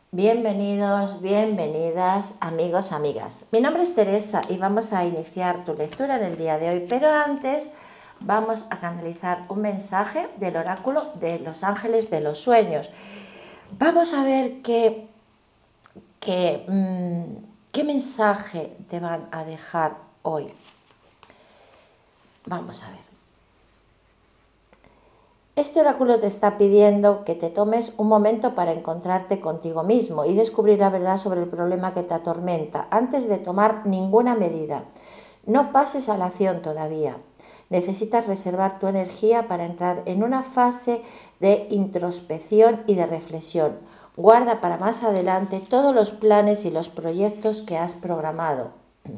Bienvenidos, bienvenidas, amigos, amigas. Mi nombre es Teresa y vamos a iniciar tu lectura en el día de hoy, pero antes vamos a canalizar un mensaje del oráculo de los ángeles de los sueños. Vamos a ver qué mensaje te van a dejar hoy. Vamos a ver. Este oráculo te está pidiendo que te tomes un momento para encontrarte contigo mismo y descubrir la verdad sobre el problema que te atormenta antes de tomar ninguna medida. No pases a la acción todavía. Necesitas reservar tu energía para entrar en una fase de introspección y de reflexión. Guarda para más adelante todos los planes y los proyectos que has programado.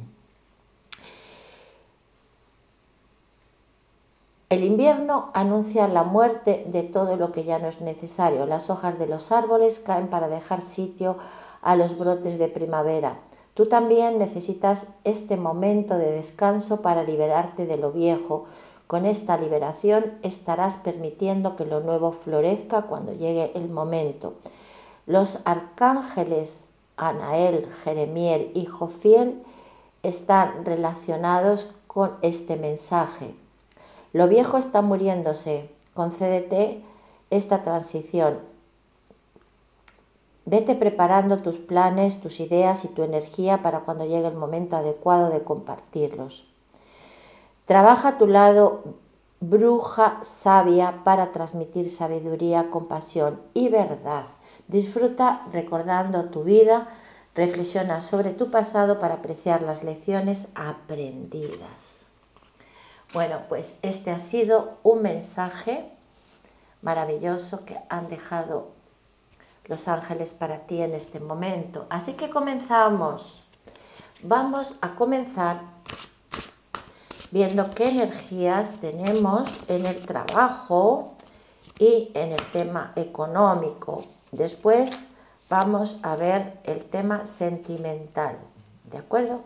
El invierno anuncia la muerte de todo lo que ya no es necesario. Las hojas de los árboles caen para dejar sitio a los brotes de primavera. Tú también necesitas este momento de descanso para liberarte de lo viejo. Con esta liberación estarás permitiendo que lo nuevo florezca cuando llegue el momento. Los arcángeles Anael, Jeremiel y Jofiel están relacionados con este mensaje. Lo viejo está muriéndose, concédete esta transición. Vete preparando tus planes, tus ideas y tu energía para cuando llegue el momento adecuado de compartirlos. Trabaja a tu lado bruja sabia para transmitir sabiduría, compasión y verdad. Disfruta recordando tu vida, reflexiona sobre tu pasado para apreciar las lecciones aprendidas. Bueno, pues este ha sido un mensaje maravilloso que han dejado los ángeles para ti en este momento. Así que comenzamos. Vamos a comenzar viendo qué energías tenemos en el trabajo y en el tema económico. Después vamos a ver el tema sentimental. ¿De acuerdo?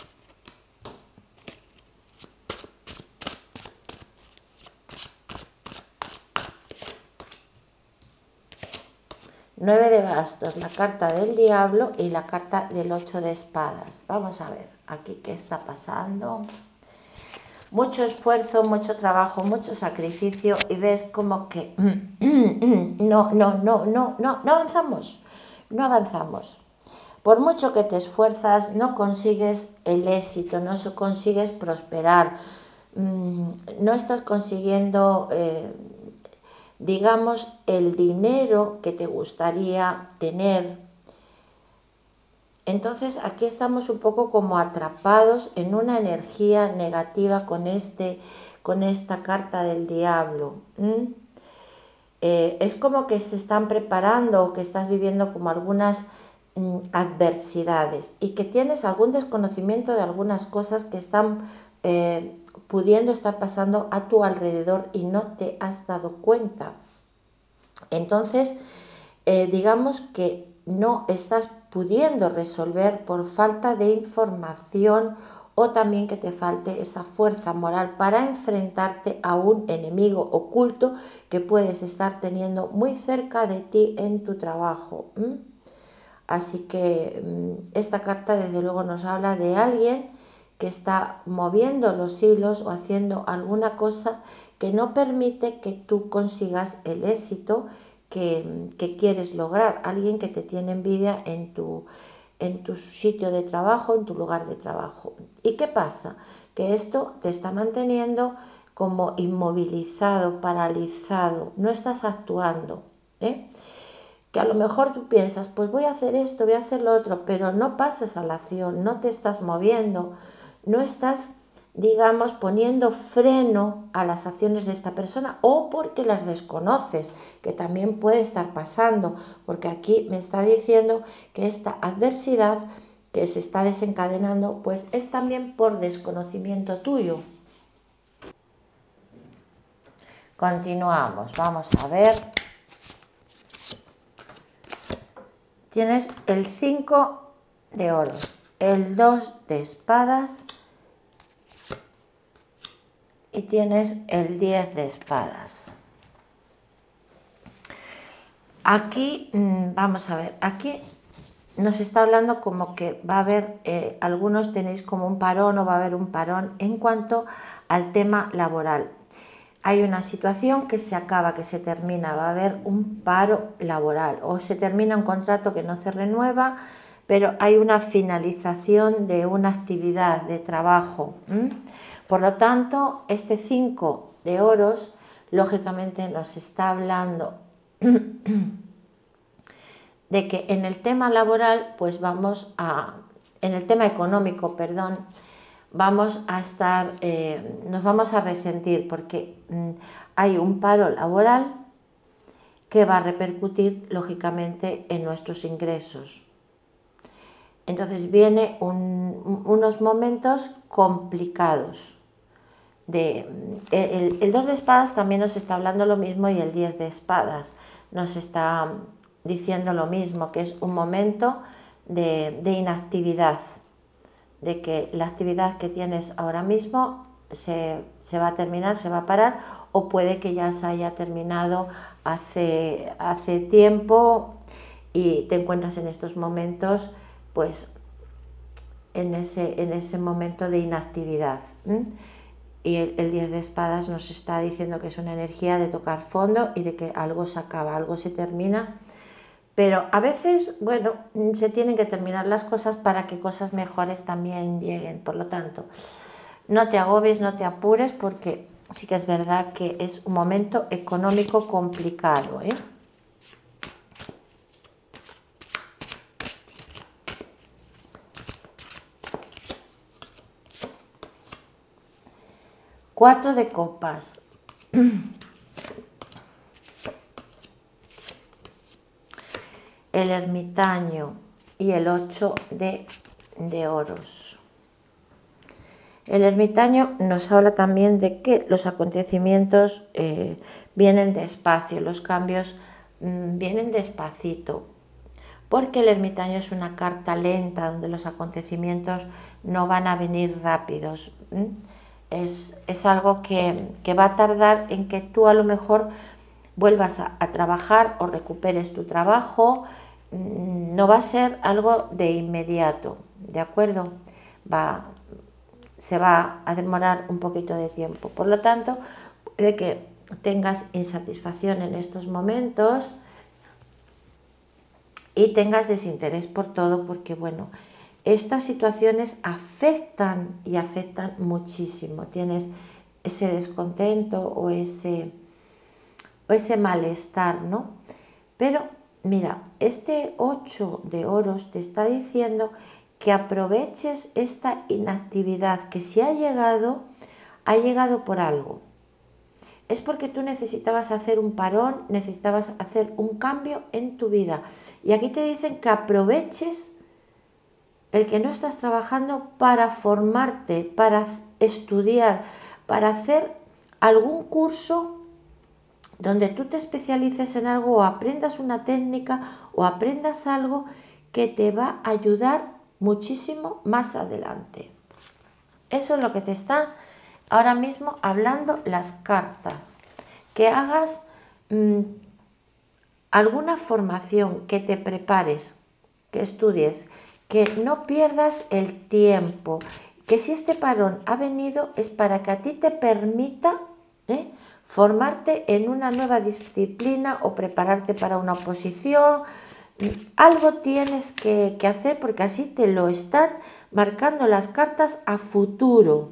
Nueve de bastos, la carta del diablo y la carta del 8 de espadas. Vamos a ver aquí qué está pasando. Mucho esfuerzo, mucho trabajo, mucho sacrificio y ves como que no avanzamos, no avanzamos. Por mucho que te esfuerzas, no consigues el éxito, no consigues prosperar, no estás consiguiendo digamos, el dinero que te gustaría tener. Entonces aquí estamos un poco como atrapados en una energía negativa con esta carta del diablo. Es como que se están preparando o que estás viviendo como algunas adversidades y que tienes algún desconocimiento de algunas cosas que están pudiendo estar pasando a tu alrededor y no te has dado cuenta. Entonces, digamos que no estás pudiendo resolver por falta de información o también que te falte esa fuerza moral para enfrentarte a un enemigo oculto que puedes estar teniendo muy cerca de ti en tu trabajo. Así que esta carta desde luego nos habla de alguien que está moviendo los hilos o haciendo alguna cosa que no permite que tú consigas el éxito que quieres lograr. Alguien que te tiene envidia en tu sitio de trabajo, en tu lugar de trabajo. ¿Y qué pasa? Que esto te está manteniendo como inmovilizado, paralizado, no estás actuando, que a lo mejor tú piensas, pues voy a hacer esto, voy a hacer lo otro, pero no pasas a la acción, no te estás moviendo, no estás, digamos, poniendo freno a las acciones de esta persona o porque las desconoces, que también puede estar pasando, porque aquí me está diciendo que esta adversidad que se está desencadenando, pues es también por desconocimiento tuyo. Continuamos, vamos a ver. Tienes el 5 de oros, el 2 de espadas y tienes el 10 de espadas. Aquí, vamos a ver, aquí nos está hablando como que va a haber, algunos tenéis como un parón o va a haber un parón en cuanto al tema laboral. Hay una situación que se acaba, que se termina, va a haber un paro laboral o se termina un contrato que no se renueva, pero hay una finalización de una actividad de trabajo. Por lo tanto, este 5 de oros, lógicamente nos está hablando de que en el tema laboral, pues en el tema económico, perdón, vamos a estar, nos vamos a resentir porque hay un paro laboral que va a repercutir lógicamente en nuestros ingresos. Entonces viene unos momentos complicados. El 2 de espadas también nos está hablando lo mismo y el 10 de espadas nos está diciendo lo mismo, que es un momento de inactividad, de que la actividad que tienes ahora mismo se va a terminar, se va a parar, o puede que ya se haya terminado hace tiempo y te encuentras en estos momentos pues en ese momento de inactividad. Y el 10 de espadas nos está diciendo que es una energía de tocar fondo y de que algo se acaba, algo se termina. Pero a veces, bueno, se tienen que terminar las cosas para que cosas mejores también lleguen. Por lo tanto, no te agobies, no te apures, porque sí que es verdad que es un momento económico complicado, ¿eh? Cuatro de copas. El ermitaño y el 8 de oros. El ermitaño nos habla también de que los acontecimientos vienen despacio, los cambios vienen despacito, porque el ermitaño es una carta lenta donde los acontecimientos no van a venir rápidos. Es algo que va a tardar en que tú a lo mejor vuelvas a trabajar o recuperes tu trabajo. No va a ser algo de inmediato, ¿de acuerdo? Se va a demorar un poquito de tiempo. Por lo tanto, de que tengas insatisfacción en estos momentos y tengas desinterés por todo, porque bueno, estas situaciones afectan y afectan muchísimo. Tienes ese descontento o ese malestar, ¿no? Pero mira, este 8 de oros te está diciendo que aproveches esta inactividad, que si ha llegado por algo. Es porque tú necesitabas hacer un parón, necesitabas hacer un cambio en tu vida. Y aquí te dicen que aproveches el que no estás trabajando para formarte, para estudiar, para hacer algún curso donde tú te especialices en algo o aprendas una técnica o aprendas algo que te va a ayudar muchísimo más adelante. Eso es lo que te están ahora mismo hablando las cartas. Que hagas alguna formación, que te prepares, que estudies, que no pierdas el tiempo, que si este parón ha venido es para que a ti te permita formarte en una nueva disciplina o prepararte para una oposición. Algo tienes que hacer porque así te lo están marcando las cartas a futuro.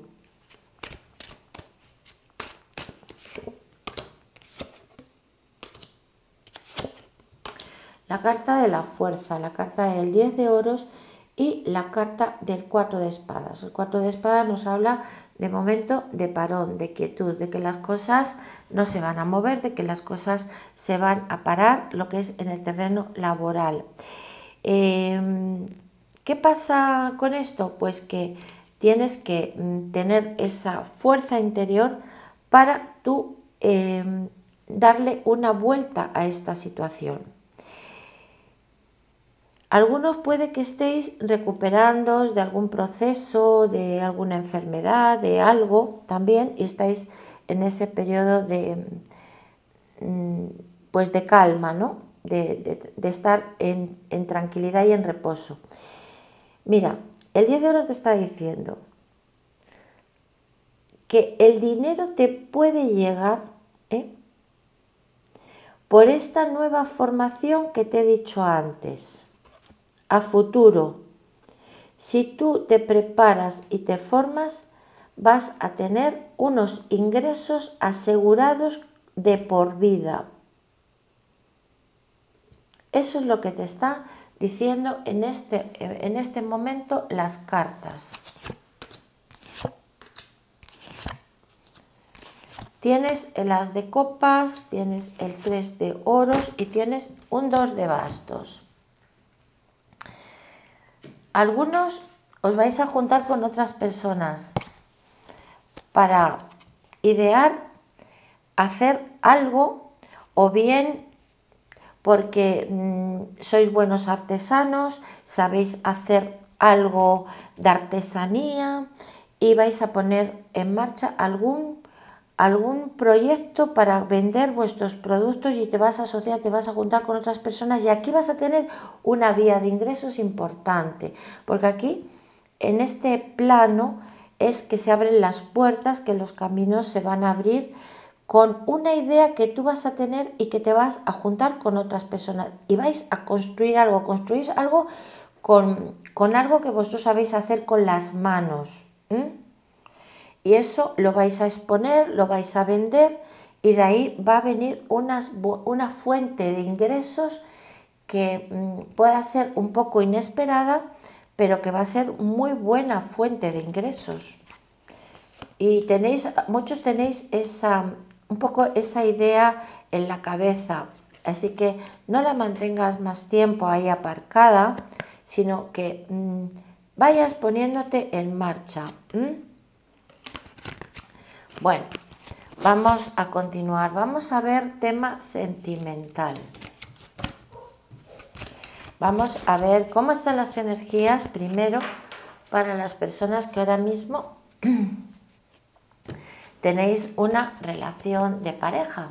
La carta de la fuerza, la carta del 10 de oros y la carta del 4 de espadas. El 4 de espadas nos habla de momento de parón, de quietud, de que las cosas no se van a mover, de que las cosas se van a parar, lo que es en el terreno laboral. ¿Qué pasa con esto? Pues que tienes que tener esa fuerza interior para tú darle una vuelta a esta situación. Algunos puede que estéis recuperándoos de algún proceso, de alguna enfermedad, de algo también, y estáis en ese periodo de, pues de calma, ¿no? de estar en tranquilidad y en reposo. Mira, el 10 de oro te está diciendo que el dinero te puede llegar por esta nueva formación que te he dicho antes, a futuro. Si tú te preparas y te formas, vas a tener unos ingresos asegurados de por vida. Eso es lo que te está diciendo en este momento las cartas. Tienes el as de copas, tienes el 3 de oros y tienes un 2 de bastos. Algunos os vais a juntar con otras personas para idear hacer algo, o bien porque sois buenos artesanos, sabéis hacer algo de artesanía y vais a poner en marcha algún proyecto para vender vuestros productos y te vas a asociar, te vas a juntar con otras personas y aquí vas a tener una vía de ingresos importante, porque aquí en este plano es que se abren las puertas, que los caminos se van a abrir con una idea que tú vas a tener y que te vas a juntar con otras personas y vais a construir algo, construís algo con algo que vosotros sabéis hacer con las manos. Y eso lo vais a exponer, lo vais a vender y de ahí va a venir una fuente de ingresos que pueda ser un poco inesperada, pero que va a ser muy buena fuente de ingresos. Y muchos tenéis un poco esa idea en la cabeza, así que no la mantengas más tiempo ahí aparcada, sino que vayas poniéndote en marcha. Bueno, vamos a continuar. Vamos a ver tema sentimental. Vamos a ver cómo están las energías primero para las personas que ahora mismo tenéis una relación de pareja.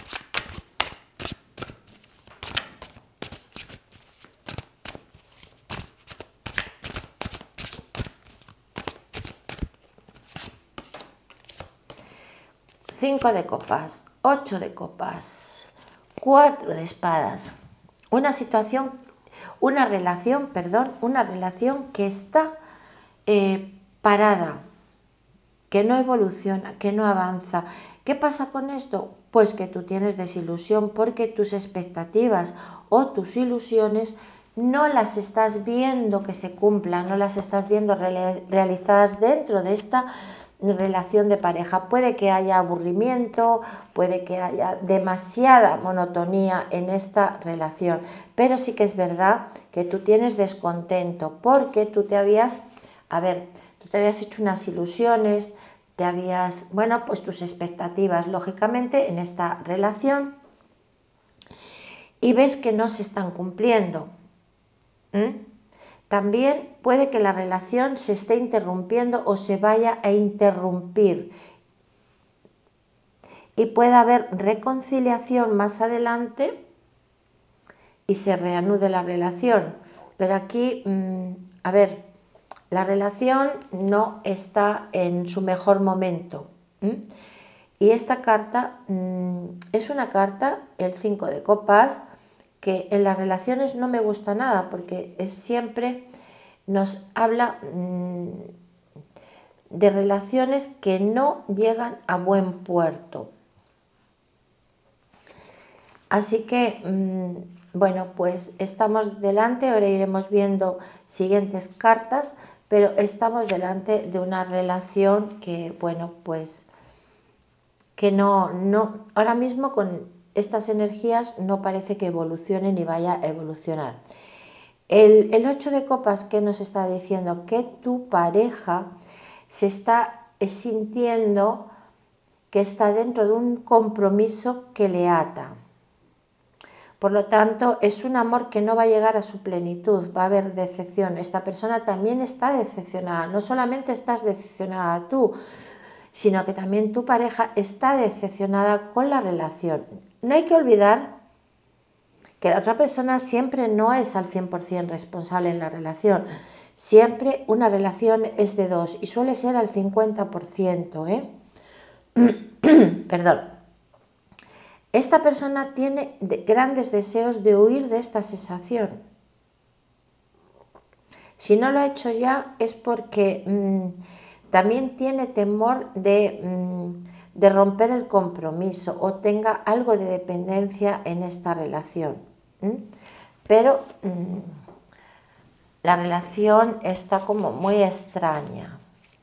Cinco de copas, 8 de copas, 4 de espadas. Una relación que está parada, que no evoluciona, que no avanza. ¿Qué pasa con esto? Pues que tú tienes desilusión porque tus expectativas o tus ilusiones no las estás viendo que se cumplan, no las estás viendo realizadas dentro de esta relación de pareja. Puede que haya aburrimiento, puede que haya demasiada monotonía en esta relación, pero sí que es verdad que tú tienes descontento porque tú te habías hecho unas ilusiones, pues tus expectativas, lógicamente, en esta relación y ves que no se están cumpliendo. También puede que la relación se esté interrumpiendo o se vaya a interrumpir y pueda haber reconciliación más adelante y se reanude la relación. Pero aquí, la relación no está en su mejor momento. Y esta carta es una carta, el 5 de copas, que en las relaciones no me gusta nada porque siempre nos habla de relaciones que no llegan a buen puerto. Así que, bueno, pues estamos delante, ahora iremos viendo siguientes cartas, pero estamos delante de una relación que, bueno, pues que no ahora mismo con estas energías no parece que evolucione ni vaya a evolucionar. El 8 de copas, ¿qué nos está diciendo? Que tu pareja se está sintiendo que está dentro de un compromiso que le ata. Por lo tanto, es un amor que no va a llegar a su plenitud, va a haber decepción. Esta persona también está decepcionada, no solamente estás decepcionada tú, sino que también tu pareja está decepcionada con la relación. No hay que olvidar que la otra persona siempre no es al 100% responsable en la relación. Siempre una relación es de dos y suele ser al 50%, ¿eh? Perdón. Esta persona tiene grandes deseos de huir de esta sensación. Si no lo ha hecho ya es porque también tiene temor de romper el compromiso o tenga algo de dependencia en esta relación. Pero la relación está como muy extraña.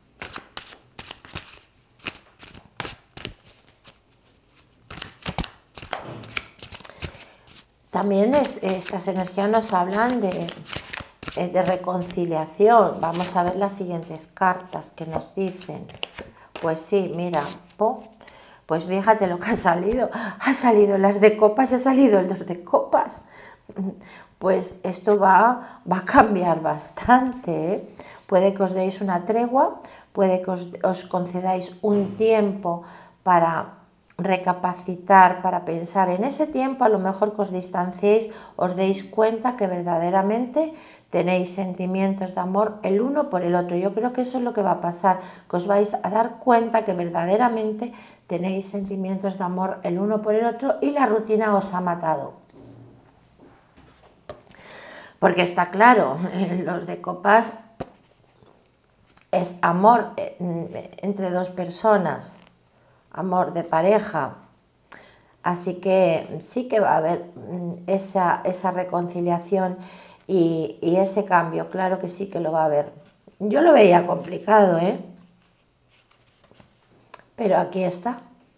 También estas energías nos hablan de reconciliación. Vamos a ver las siguientes cartas que nos dicen. Pues sí, mira, pues fíjate lo que ha salido. Ha salido las de copas y ha salido el 2 de copas. Pues esto va a cambiar bastante, ¿eh? Puede que os deis una tregua, puede que os concedáis un tiempo para recapacitar, para pensar. En ese tiempo a lo mejor que os distanciéis, os deis cuenta que verdaderamente tenéis sentimientos de amor el uno por el otro. Yo creo que eso es lo que va a pasar, que os vais a dar cuenta que verdaderamente tenéis sentimientos de amor el uno por el otro y la rutina os ha matado. Porque está claro, los de copas es amor entre dos personas, amor de pareja. Así que sí que va a haber esa reconciliación y ese cambio, claro que sí que lo va a haber. Yo lo veía complicado, ¿eh? Pero aquí está.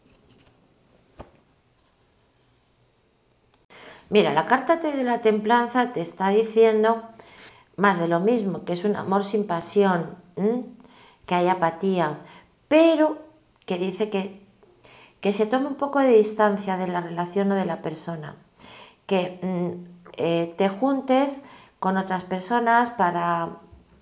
Mira, la carta de la templanza te está diciendo más de lo mismo, que es un amor sin pasión, que hay apatía, pero que dice que se tome un poco de distancia de la relación o de la persona, que te juntes con otras personas para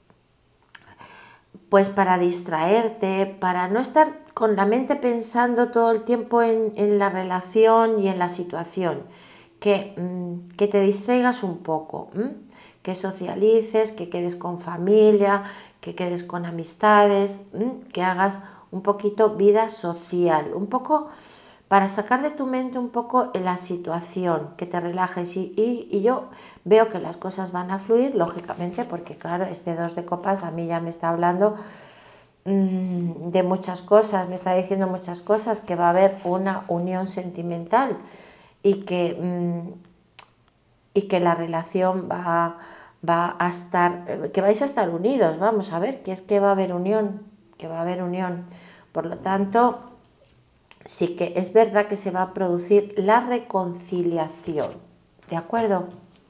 distraerte, para no estar con la mente pensando todo el tiempo en la relación y en la situación, que te distraigas un poco, que socialices, que quedes con familia, que quedes con amistades, que hagas un poquito vida social, un poco para sacar de tu mente un poco la situación, que te relajes y yo veo que las cosas van a fluir, lógicamente, porque claro, este 2 de copas a mí ya me está hablando de muchas cosas, me está diciendo muchas cosas, que va a haber una unión sentimental y que la relación va a estar, que vais a estar unidos, vamos a ver, que es que va a haber unión, por lo tanto, sí que es verdad que se va a producir la reconciliación, ¿de acuerdo?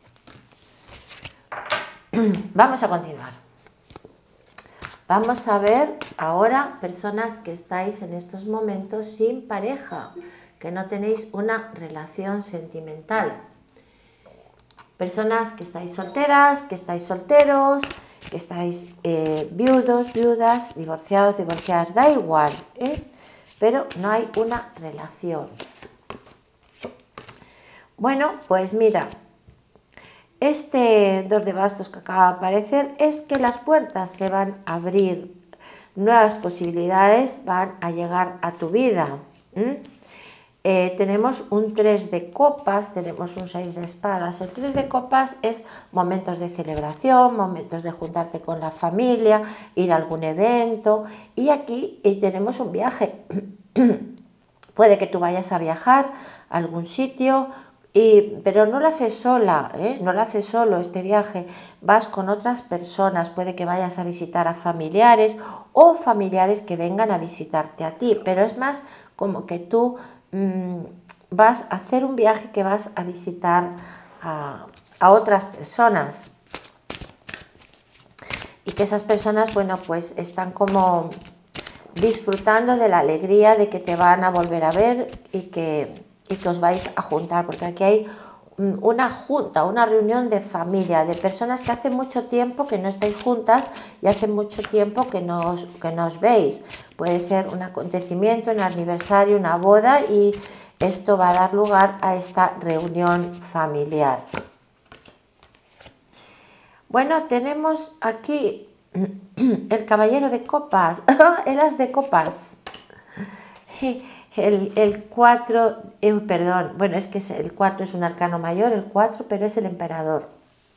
Vamos a continuar. Vamos a ver ahora personas que estáis en estos momentos sin pareja, que no tenéis una relación sentimental. Personas que estáis solteras, que estáis solteros, que estáis viudos, viudas, divorciados, divorciadas, da igual, pero no hay una relación. Bueno, pues mira, este 2 de bastos que acaba de aparecer es que las puertas se van a abrir, nuevas posibilidades van a llegar a tu vida. Tenemos un 3 de copas, tenemos un 6 de espadas. El 3 de copas es momentos de celebración, momentos de juntarte con la familia, ir a algún evento. Y aquí tenemos un viaje. Puede que tú vayas a viajar a algún sitio, pero no lo haces sola, no lo haces solo este viaje. Vas con otras personas, puede que vayas a visitar a familiares o familiares que vengan a visitarte a ti. Pero es más como que tú vas a hacer un viaje, que vas a visitar a otras personas y que esas personas, bueno, pues están como disfrutando de la alegría de que te van a volver a ver y que os vais a juntar, porque aquí hay una junta, una reunión de familia, de personas que hace mucho tiempo que no estáis juntas y hace mucho tiempo que no os veis. Puede ser un acontecimiento, un aniversario, una boda y esto va a dar lugar a esta reunión familiar. Bueno, tenemos aquí el caballero de copas, el as de copas, el 4, perdón, bueno, es que el 4 es un arcano mayor, el 4, pero es el emperador.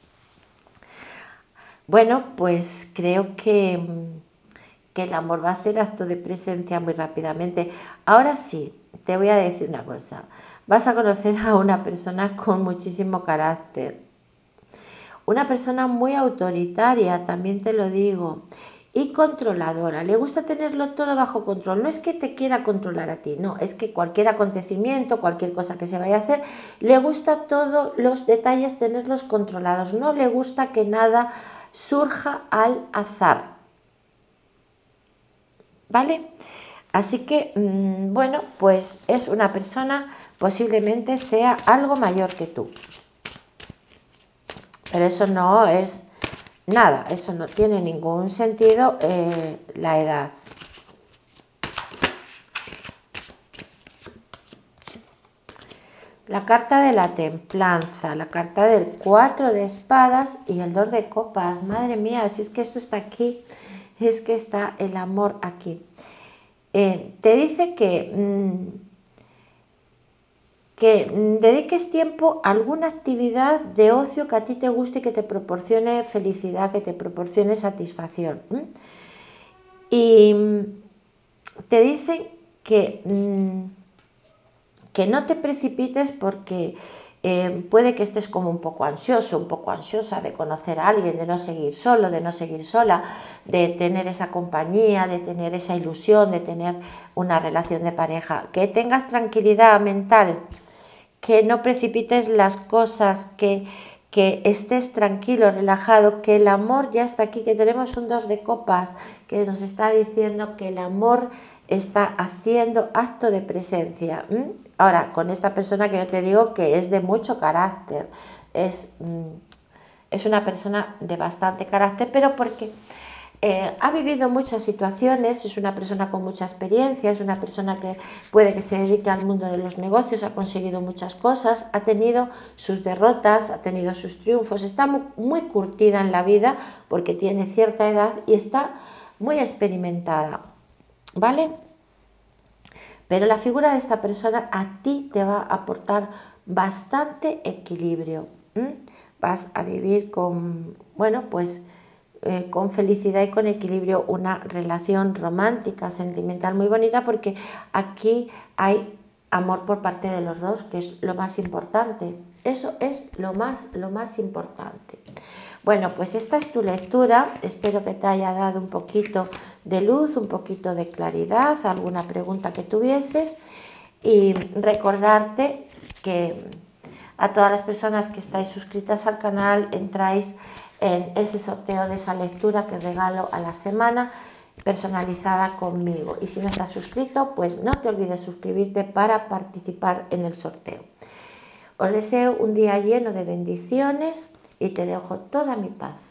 Bueno, pues creo que el amor va a hacer acto de presencia muy rápidamente. Ahora sí, te voy a decir una cosa. Vas a conocer a una persona con muchísimo carácter. Una persona muy autoritaria, también te lo digo, y controladora. Le gusta tenerlo todo bajo control. No es que te quiera controlar a ti, no, es que cualquier acontecimiento, cualquier cosa que se vaya a hacer, le gusta todos los detalles tenerlos controlados. No le gusta que nada surja al azar. ¿Vale? Así que, bueno, pues es una persona, posiblemente sea algo mayor que tú. Pero eso no es nada, eso no tiene ningún sentido la edad. La carta de la templanza, la carta del 4 de espadas y el 2 de copas. Madre mía, si es que esto está aquí, es que está el amor aquí. Te dice que dediques tiempo a alguna actividad de ocio que a ti te guste y que te proporcione felicidad, que te proporcione satisfacción. Y te dicen que no te precipites porque puede que estés como un poco ansioso, un poco ansiosa de conocer a alguien, de no seguir solo, de no seguir sola, de tener esa compañía, de tener esa ilusión, de tener una relación de pareja. Que tengas tranquilidad mental, que no precipites las cosas, que estés tranquilo, relajado, que el amor ya está aquí, que tenemos un 2 de copas que nos está diciendo que el amor está haciendo acto de presencia. Ahora, con esta persona que yo te digo que es de mucho carácter, es una persona de bastante carácter, pero porque ha vivido muchas situaciones, es una persona con mucha experiencia, es una persona que puede que se dedique al mundo de los negocios, ha conseguido muchas cosas, ha tenido sus derrotas, ha tenido sus triunfos, está muy curtida en la vida porque tiene cierta edad y está muy experimentada, ¿vale? Pero la figura de esta persona a ti te va a aportar bastante equilibrio. Vas a vivir con, bueno, pues con felicidad y con equilibrio una relación romántica, sentimental muy bonita, porque aquí hay amor por parte de los dos, que es lo más importante. Eso es lo más importante. Bueno, pues esta es tu lectura, espero que te haya dado un poquito de luz, un poquito de claridad, alguna pregunta que tuvieses, y recordarte que a todas las personas que estáis suscritas al canal entráis en ese sorteo de esa lectura que regalo a la semana personalizada conmigo, y si no estás suscrito, pues no te olvides suscribirte para participar en el sorteo. Os deseo un día lleno de bendiciones y te dejo toda mi paz.